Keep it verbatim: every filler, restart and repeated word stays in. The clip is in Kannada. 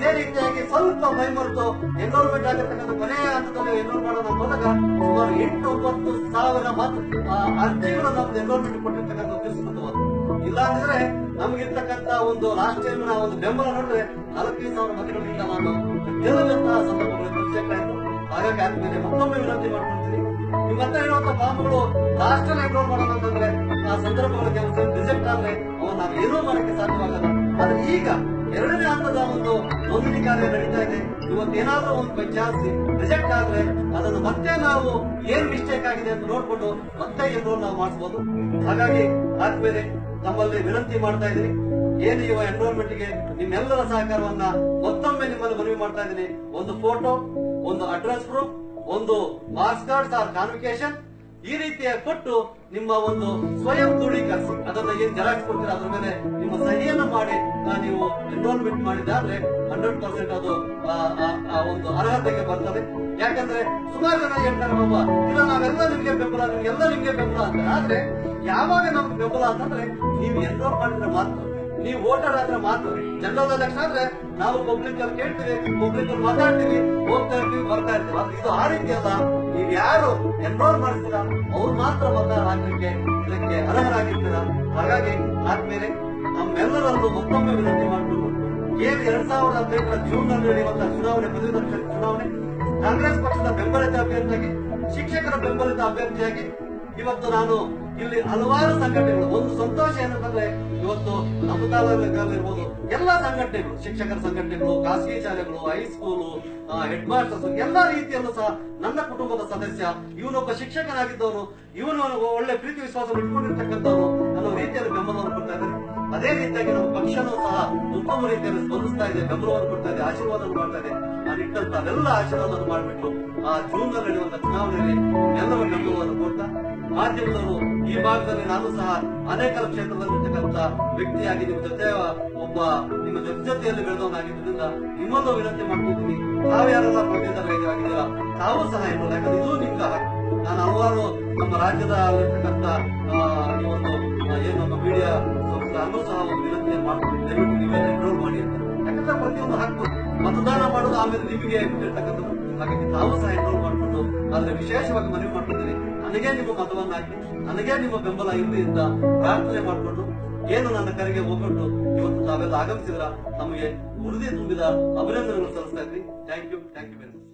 ಅದೇ ರೀತಿಯಾಗಿ ಸ್ವಲ್ಪ ಮೈಮರೆತು ಎನ್ರೋಲ್ಮೆಂಟ್ ಆಗಿರ್ತಕ್ಕಂಥ ಕೊನೆಯ ಹಂತದಲ್ಲಿ ಎನ್ರೋಲ್ ಮಾಡೋಣ ಹೋದಾಗ ಸುಮಾರು ಎಂಟು ಒಂಬತ್ತು ಸಾವಿರ ಮಾತ್ರ ಅರ್ಜಿಗಳು ನಮ್ದು ಎನ್ರೋಲ್ಮೆಂಟ್ ಕೊಟ್ಟಿರ್ತಕ್ಕಂಥ ತಿಳಿಸ್ಬಿಟ್ಟು ಇಲ್ಲ ಅಂದ್ರೆ ನಮ್ಗಿರ್ತಕ್ಕಂಥ ಒಂದು ಲಾಸ್ಟ್ ಟೈಮ್ ನ ಒಂದು ಬೆಂಬಲ ನೋಡಿದ್ರೆ ನಲವತ್ತೈದು ಸಾವಿರ ಮತಗಳಿಂದ ನಾನು ಗೆಲ್ಲುವಂತಹ ಸಂದರ್ಭಗಳು ತೋರಿಸಬೇಕಾಯ್ತು. ಹಾಗಾಗಿ ಆದ್ಮೇಲೆ ಮತ್ತೊಮ್ಮೆ ವಿನಂತಿ ಮಾಡ್ಕೊಳ್ತೀನಿ, ನಿಮ್ಮ ಹತ್ರ ಇರುವಂತಹ ಫಾರ್ಮ್ಗಳು ಲಾಸ್ಟ್ ಅಲ್ಲಿ ಎನ್ರೋಲ್ ಮಾಡೋಣ ಅಂತಂದ್ರೆ ಆ ಸಂದರ್ಭಗಳಿಗೆ ರಿಜೆಕ್ಟ್ ಆದ್ರೆ ಅವನ್ನ ನಾವು ಏನೂ ಮಾಡಕ್ಕೆ ಸಾಧ್ಯವಾಗಲ್ಲ. ಆದ್ರೆ ಈಗ ಎರಡನೇ ಹಂತದ ಒಂದು ನೋಂದಣಿ ಕಾರ್ಯ ನಡೀತಾ ಇದೆ. ಇವತ್ತೇನಾದ್ರೂ ಒಂದು ಬೈ ಚಾನ್ಸ್ ರಿಜೆಕ್ಟ್ ಆದ್ರೆ ಅದನ್ನು ಮತ್ತೆ ನಾವು ಏನ್ ಮಿಸ್ಟೇಕ್ ಆಗಿದೆ ಅಂತ ನೋಡ್ಕೊಂಡು ಮತ್ತೆ ಎನ್ರೋಲ್ ನಾವು ಮಾಡಿಸಬಹುದು. ಹಾಗಾಗಿ ಆದ್ಮೇಲೆ ತಮ್ಮಲ್ಲಿ ವಿನಂತಿ ಮಾಡ್ತಾ ಇದ್ದೀನಿ, ಏನು ಇವ ಎನ್ರೋಲ್ಮೆಂಟ್ ಗೆ ನಿಮ್ಮೆಲ್ಲರ ಸಹಕಾರವನ್ನ ಮತ್ತೊಮ್ಮೆ ನಿಮ್ಮಲ್ಲಿ ಮನವಿ ಮಾಡ್ತಾ ಇದ್ದೀನಿ. ಒಂದು ಫೋಟೋ, ಒಂದು ಅಡ್ರೆಸ್ ಪ್ರೂಫ್, ಒಂದು ಮಾರ್ಕ್ಸ್ ಕಾರ್ಡ್ ಆರ್ ಕಾನ್ವಿಕೇಶನ್ ಈ ರೀತಿಯ ಕೊಟ್ಟು ನಿಮ್ಮ ಒಂದು ಸ್ವಯಂ ದೃಢೀಕರಿಸಿ ಅದನ್ನ ಏನ್ ಜೆರಾಕ್ಸ್ ಕೊಡ್ತೀರಾ ಅದ್ರ ಮೇಲೆ ನಿಮ್ಮ ಸಹಿಯನ್ನು ಮಾಡಿ ನೀವು ಎನ್ರೋಲ್ಮೆಂಟ್ ಮಾಡಿದ್ರೆ ಹಂಡ್ರೆಡ್ ಪರ್ಸೆಂಟ್ ಅದು ಒಂದು ಅರ್ಹತೆಗೆ ಬರ್ತದೆ. ಯಾಕಂದ್ರೆ ಸುಮಾರು ಜನ ಹೇಳ್ತಾರೆ ಬಾಬಾ ಇಲ್ಲ ನಾವೆಲ್ಲ ನಿಮ್ಗೆ ಬೆಂಬಲ ನಿಮ್ಗೆಲ್ಲ ನಿಮ್ಗೆ ಬೆಂಬಲ ಅಂತ. ಆದ್ರೆ ಯಾವಾಗ ನಮ್ಗೆ ಬೆಂಬಲ ಅಂತಂದ್ರೆ ನೀವು ಎನ್ರೋಲ್ ಮಾಡಿದ್ರೆ ಮಾತ್ರ, ನೀವು ವೋಟರ್ ಆದ್ರೆ ಮಾತ್ರ. ಜನರಲ್ ಎಲೆಕ್ಷನ್ ಆದ್ರೆ ನಾವು ಪಬ್ಲಿಕ್ ಅಲ್ಲಿ ಕೇಳ್ತೀವಿ, ಪಬ್ಲಿಕ್ ಅಲ್ಲಿ ಮಾತಾಡ್ತೀವಿ, ಹೋಗ್ತಾ ಇರ್ತೀವಿ, ಬರ್ತಾ ಇರ್ತೀವಿ. ಆದ್ರೆ ಇದು ಆ ರೀತಿ ಅಲ್ಲ. ನೀವು ಯಾರು ಎನ್ರೋಲ್ ಮಾಡಿಸ್ತೀರಾ ಅವ್ರು ಮಾತ್ರ ಮತ ಹಾಕಲಿಕ್ಕೆ ಇದಕ್ಕೆ ಅರ್ಹರಾಗಿರ್ತೀರಾ. ಹಾಗಾಗಿ ಆದ್ಮೇಲೆ ನಮ್ಮೆಲ್ಲರಲ್ಲೂ ಮತ್ತೊಮ್ಮೆ ವಿನಂತಿ ಮಾಡಿಕೊಂಡು ಏನು ಎರಡ್ ಸಾವಿರದ ಹದಿನೆಂಟರ ಜೂನ್ ನಲ್ಲಿ ನಡೆಯುವಂತಹ ಚುನಾವಣೆ, ಪದವೀಧರ ಚುನಾವಣೆ, ಕಾಂಗ್ರೆಸ್ ಪಕ್ಷದ ಬೆಂಬಲಿತ ಅಭ್ಯರ್ಥಿಯಾಗಿ, ಶಿಕ್ಷಕರ ಬೆಂಬಲಿತ ಅಭ್ಯರ್ಥಿಯಾಗಿ ಇವತ್ತು ನಾನು ಇಲ್ಲಿ ಹಲವಾರು ಸಂಘಟನೆಗಳು, ಒಂದು ಸಂತೋಷ ಏನಂತಂದ್ರೆ ಇವತ್ತು ನಮ್ಮ ತಾಲೂಕಿರ್ಬೋದು ಎಲ್ಲಾ ಸಂಘಟನೆಗಳು, ಶಿಕ್ಷಕರ ಸಂಘಟನೆಗಳು, ಖಾಸಗಿ ಶಾಲೆಗಳು, ಹೈಸ್ಕೂಲು, ಹೆಡ್ ಮಾಸ್ಟರ್ಸ್ ಎಲ್ಲಾ ರೀತಿಯಲ್ಲೂ ಸಹ ನನ್ನ ಕುಟುಂಬದ ಸದಸ್ಯ, ಇವನೊಬ್ಬ ಶಿಕ್ಷಕನಾಗಿದ್ದವನು, ಇವನು ಒಳ್ಳೆ ಪ್ರೀತಿ ವಿಶ್ವಾಸ ಇಟ್ಕೊಂಡಿರ್ತಕ್ಕಂಥವ್ರು ಅನ್ನೋ ರೀತಿಯಲ್ಲಿ ಬೆಂಬಲವನ್ನು ಕೊಡ್ತಾ ಇದ್ದಾರೆ. ಅದೇ ರೀತಿಯಾಗಿ ನಮ್ಮ ಪಕ್ಷನೂ ಸಹ ಉತ್ತಮ ರೀತಿಯಲ್ಲಿ ಸ್ಪಂದಿಸ್ತಾ ಇದೆ, ಬೆಂಬಲವನ್ನು ಕೊಡ್ತಾ ಇದೆ, ಆಶೀರ್ವಾದವನ್ನು ಮಾಡ್ತಾ ಇದೆ. ಆ ನಿಟ್ಟಂತ ಅವೆಲ್ಲ ಆಶೀರ್ವಾದವನ್ನು ಮಾಡಿಬಿಟ್ಟು ಆ ಜೂನ್ ನಲ್ಲಿ ನಡೆಯುವಂತಹ ಚುನಾವಣೆಯಲ್ಲಿ ಎಲ್ಲರೂ ಬೆಂಬಲವನ್ನು ಕೊಡ್ತಾ, ಮಾಧ್ಯಮದವರು ಈ ಭಾಗದಲ್ಲಿ ನಾನು ಸಹ ಅನೇಕ ಕ್ಷೇತ್ರದಲ್ಲಿರ್ತಕ್ಕಂಥ ವ್ಯಕ್ತಿಯಾಗಿ ನಿಮ್ಮ ಜೊತೆ ಒಬ್ಬ ನಿಮ್ಮ ಜೊತೆ ಜೊತೆಯಲ್ಲಿ ಬೆಳೆದವನಾಗಿದ್ದರಿಂದ ನಿಮ್ಮನ್ನು ವಿನಂತಿ ಮಾಡ್ತಿದ್ದೀನಿ, ತಾವು ಯಾರೆಲ್ಲ ಪದವೀಧರರಾಗಿದ್ದೀರಾ ತಾವು ಸಹ ಎನ್ರೋಲ್, ಯಾಕಂದ್ರೆ ಇದು ನಿಮ್ಗೆ ಹಕ್ಕು. ನಾನು ಹಲವಾರು ನಮ್ಮ ರಾಜ್ಯದಲ್ಲಿರ್ತಕ್ಕಂಥ ಈ ಒಂದು ಏನು ನಮ್ಮ ಮೀಡಿಯಾ ಸಂಸ್ಥೆ ಅನ್ನೂ ಸಹ ಒಂದು ವಿನಂತಿ ಮಾಡ್ತೀನಿ, ದಯವಿಟ್ಟು ನೀವೇ ಎನ್ರೋಲ್ ಮಾಡಿ ಅಂತ. ಯಾಕಂದ್ರೆ ಪ್ರತಿಯೊಂದು ಹಕ್ಕು ಮತದಾನ ಮಾಡೋದು ಆಮೇಲೆ ನಿಮಗೆ ಬಿಟ್ಟಿರ್ತಕ್ಕಂಥದ್ದು. ಹಾಗಾಗಿ ತಾವು ಸಹ ಎನ್ರೋಲ್ ಮಾಡಿಕೊಂಡು ಆದ್ರೆ ವಿಶೇಷವಾಗಿ ಮನವಿ ಮಾಡ್ಕೊಳ್ತೀನಿ, ನನಗೆ ನಿಮ್ಮ ಮತವನ್ನ ಹಾಕಿ, ನನಗೆ ನಿಮ್ಮ ಬೆಂಬಲ ಇರಲಿ ಅಂತ ಪ್ರಾರ್ಥನೆ ಮಾಡಿಕೊಂಡು ಏನು ನನ್ನ ಕರೆಗೆ ಹೋಗ್ಬಿಟ್ಟು ಇವತ್ತು ತಾವೆಲ್ಲ ಆಗಮಿಸಿದ್ರ ನಮಗೆ ಉಳಿದಿ ತುಂಬಿದ ಅಭಿನಂದನೆಗಳು ಸಲ್ಲಿಸ್ತಾ ಇದ್ವಿ. Thank you thank you very much.